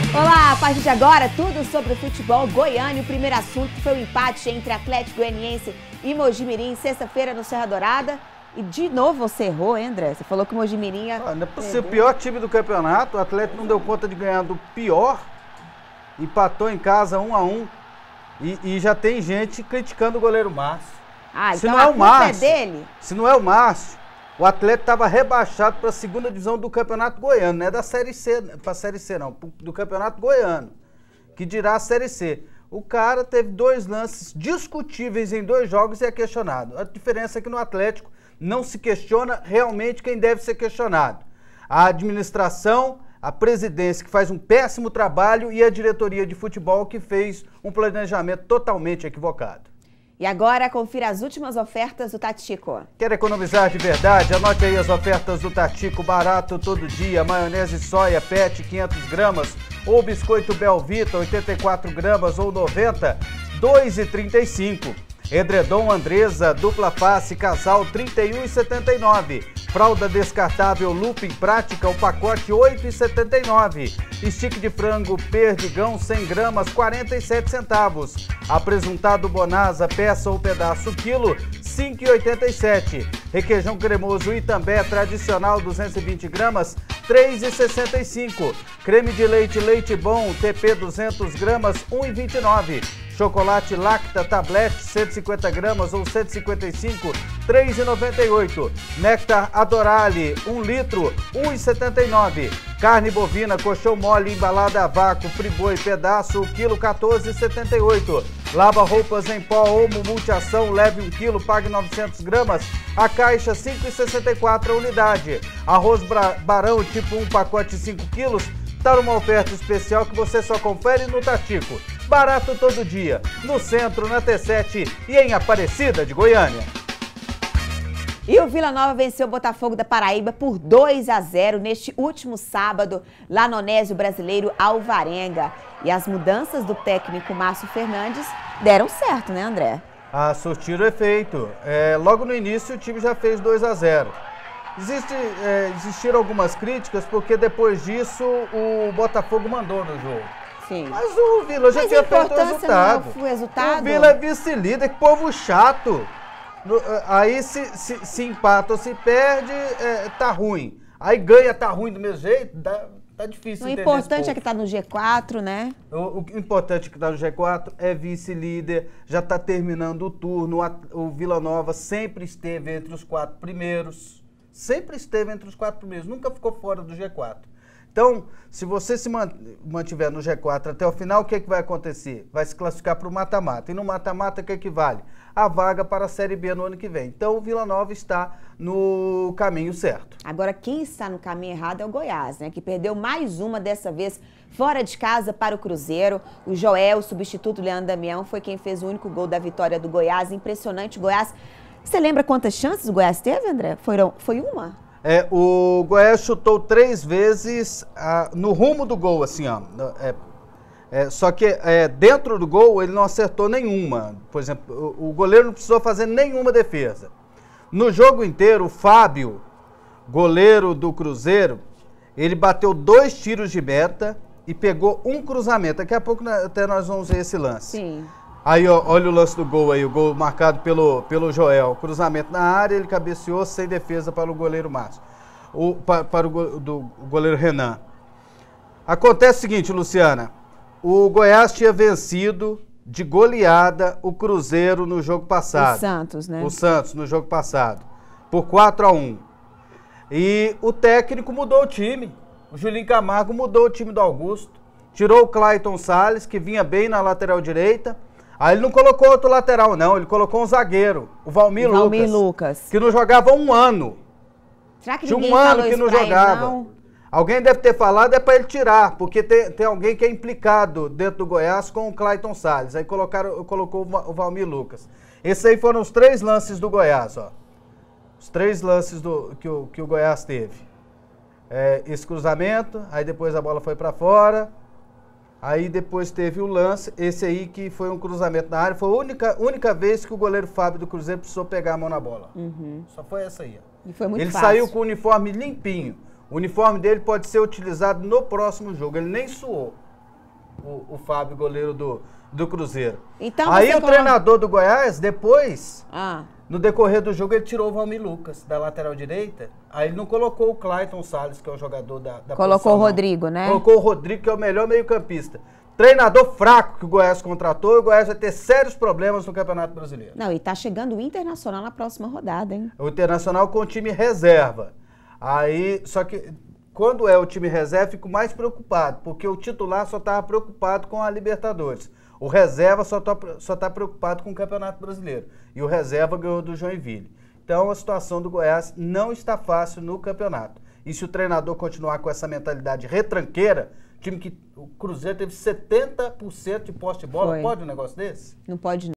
Olá, a partir de agora, tudo sobre o futebol goiano. O primeiro assunto foi o empate entre Atlético Goianiense e Mojimirim, sexta-feira no Serra Dourada. E de novo você errou, hein, André? Você falou que o Mojimirim... Não é possível, o pior time do campeonato, o Atlético não deu conta de ganhar do pior, empatou em casa 1-1 e já tem gente criticando o goleiro Márcio. Ah, se então não é a o culpa Márcio, é dele? Se não é o Márcio, o Atlético estava rebaixado para a segunda divisão do Campeonato Goiano, não é da Série C, para a Série C não, do Campeonato Goiano, que dirá a Série C. O cara teve 2 lances discutíveis em 2 jogos e é questionado. A diferença é que no Atlético não se questiona realmente quem deve ser questionado. A administração, a presidência que faz um péssimo trabalho e a diretoria de futebol que fez um planejamento totalmente equivocado. E agora, confira as últimas ofertas do Tatico. Quer economizar de verdade? Anote aí as ofertas do Tatico, barato todo dia. Maionese soia PET 500 gramas ou biscoito Belvita 84 gramas ou 90, R$ 2,35. Edredom Andresa, dupla face, casal, R$ 31,79. Fralda descartável Lupin Prática, o pacote, R$ 8,79. Stick de frango Perdigão, 100 gramas, 47 centavos. Apresuntado Bonasa, peça ou pedaço, quilo, R$ 5,87. Requeijão cremoso Itambé, tradicional, 220 gramas, R$ 3,65. Creme de leite Leite Bom, TP 200 gramas, R$ 1,29. Chocolate Lacta Tablete, 150 gramas ou 155, R$ 3,98. Néctar Adorale, 1 litro, R$ 1,79. Carne bovina, colchão mole, embalada a vácuo, friboi, pedaço, quilo, R$ 14,78. Lava roupas em pó, Omo Multiação, leve 1 quilo, pague 900 gramas, a caixa, R$ 5,64 a unidade. Arroz Barão, tipo 1, pacote 5 quilos, está numa oferta especial que você só confere no Tatico. Barato todo dia, no centro, na T7 e em Aparecida de Goiânia. E o Vila Nova venceu o Botafogo da Paraíba por 2-0 neste último sábado, lá no Onésio Brasileiro Alvarenga. E as mudanças do técnico Márcio Fernandes deram certo, né, André? Ah, surtiram efeito. Logo no início o time já fez 2-0. Existiram algumas críticas porque depois disso o Botafogo mandou no jogo. Sim. Mas o Vila já tinha feito o resultado. Não é o resultado. O Vila é vice-líder, que povo chato. Aí se empata ou se perde, tá ruim. Aí ganha, tá ruim do mesmo jeito, tá difícil entender. O importante é que tá no G4, né? O importante é que tá no G4, é vice-líder, já tá terminando o turno. O Vila Nova sempre esteve entre os 4 primeiros. Sempre esteve entre os 4 primeiros, nunca ficou fora do G4. Então, se você se mantiver no G4 até o final, o que vai acontecer? Vai se classificar para o mata-mata. E no mata-mata, o que equivale? A vaga para a Série B no ano que vem. Então, o Vila Nova está no caminho certo. Agora, quem está no caminho errado é o Goiás, né? Que perdeu mais uma, dessa vez, fora de casa para o Cruzeiro. O Joel, o substituto Leandro Damião, foi quem fez o único gol da vitória do Goiás. Impressionante, o Goiás. Você lembra quantas chances o Goiás teve, André? Foi uma? O Goiás chutou 3 vezes no rumo do gol, assim, ó. Só que dentro do gol ele não acertou nenhuma. Por exemplo, o goleiro não precisou fazer nenhuma defesa. No jogo inteiro, o Fábio, goleiro do Cruzeiro, ele bateu 2 tiros de meta e pegou um cruzamento. Daqui a pouco até nós vamos ver esse lance. Sim. Aí, ó, olha o lance do gol aí, o gol marcado pelo Joel. Cruzamento na área, ele cabeceou sem defesa para o goleiro Márcio. Para o goleiro Renan. Acontece o seguinte, Luciana. O Goiás tinha vencido de goleada o Cruzeiro no jogo passado. O Santos, né? O Santos, no jogo passado. Por 4-1. E o técnico mudou o time. O Julinho Camargo mudou o time do Augusto. Tirou o Clayton Salles, que vinha bem na lateral direita. Aí ele não colocou outro lateral, não. Ele colocou um zagueiro, o Valmir Lucas. Que não jogava há 1 ano. Será que tinha ninguém 1 ano falou que isso não pra jogava. ele, não? Alguém deve ter falado, é para ele tirar, porque tem alguém que é implicado dentro do Goiás com o Clayton Salles. Aí colocou o Valmir Lucas. Esses aí foram os 3 lances do Goiás, ó. Os 3 lances que o Goiás teve. Esse cruzamento, aí depois a bola foi para fora. Aí depois teve o lance, esse aí que foi um cruzamento na área. Foi a única vez que o goleiro Fábio do Cruzeiro precisou pegar a mão na bola. Uhum. Só foi essa aí. E foi muito Ele fácil. saiu com o uniforme limpinho. O uniforme dele pode ser utilizado no próximo jogo. Ele nem suou. o Fábio, goleiro do Cruzeiro. Então, aí o treinador do Goiás, depois, no decorrer do jogo, ele tirou o Valmir Lucas da lateral direita. Aí ele não colocou o Clayton Salles, que é o jogador da colocou o Rodrigo, né? Colocou o Rodrigo, que é o melhor meio-campista. Treinador fraco que o Goiás contratou, e o Goiás vai ter sérios problemas no Campeonato Brasileiro. Não, e tá chegando o Internacional na próxima rodada, hein? O Internacional com o time reserva. Aí, só que quando é o time reserva, fico mais preocupado, porque o titular só estava preocupado com a Libertadores. O reserva só tá preocupado com o Campeonato Brasileiro. E o reserva ganhou do Joinville. Então a situação do Goiás não está fácil no campeonato. E se o treinador continuar com essa mentalidade retranqueira, time que o Cruzeiro teve 70% de posse de bola, pode um negócio desse? Não pode não.